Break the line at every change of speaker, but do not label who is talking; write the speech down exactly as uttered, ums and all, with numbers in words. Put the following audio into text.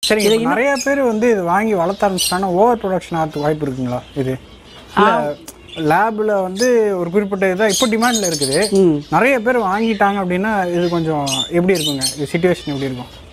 சரி, நிறைய பேர் வந்து இது வாங்கி வளர்த்த ஆரம்பிச்சிட்டாங்கன்னா ஓவர் ப்ரொடக்ஷன் ஆகிறதுக்கு வாய்ப்பு இருக்குங்களா? இது இல்லை லேபில் வந்து ஒரு குறிப்பிட்ட இதாக இப்போ டிமாண்டில் இருக்குது, நிறைய பேர் வாங்கிட்டாங்க அப்படின்னா இது கொஞ்சம் எப்படி இருக்குங்க? இது சிச்சுவேஷன் எப்படி இருக்கும்?